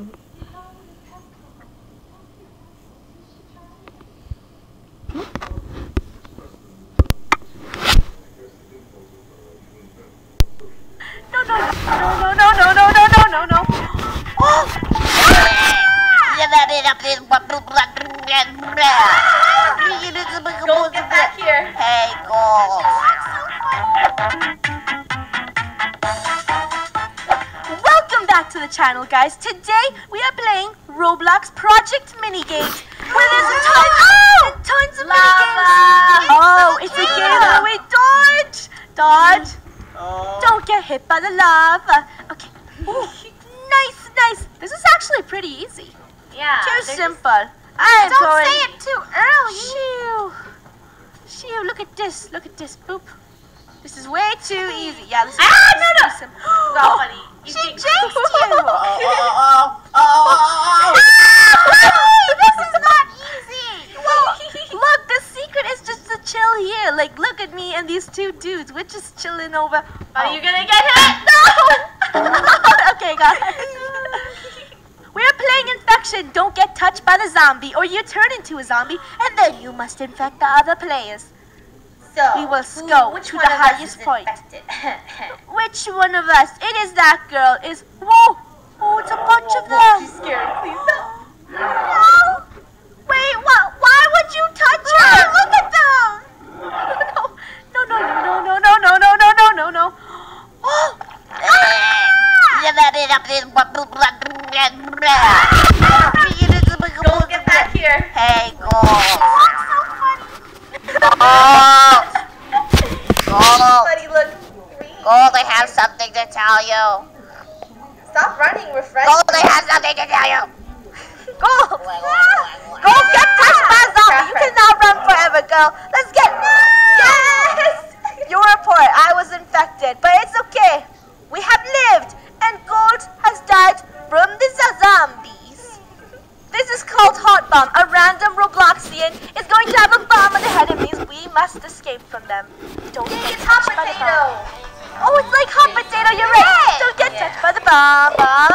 Go get back here. Hey, go. Welcome back to the channel, guys. Today we are playing Roblox Project Minigames, where there's a ton and tons of minigames. Oh, it's a game where we dodge. Dodge. Don't get hit by the lava. Okay. Ooh, nice. This is actually pretty easy. Yeah. Too simple. Don't say it too early. Shoo. Look at this. Boop. This is way too easy. Yeah, this is no. too simple. Not funny. She jinxed you. This is not easy. Look, the secret is just to chill here. Like, look at me and these two dudes. We're just chilling over. Are you gonna get hit? No. Okay, guys. We are playing Infection. Don't get touched by the zombie, or you turn into a zombie, and then you must infect the other players. So, we will go to the highest point. Which one of us? It is that girl. Whoa! Oh, it's a bunch of them. She's scared. Please don't. No! Wait, what? Why would you touch her? Look at them! No. Oh! Go get back here. Hey, go. Buddy, look. Gold, I have something to tell you. Stop running, refresh. Gold, I have something to tell you. Gold! Gold, get touched by a zombie. You cannot run forever, girl. Let's get... Yes! Your report, I was infected, but it's okay. We have lived, and Gold has died from the zombies. This is called Hot Bomb. A random Robloxian is going to have a bomb on the head. It means we must escape from them. Don't get It's hot touched by the potato. bomb. Oh, it's like hot potato. You're right. Don't get touched by the bomb.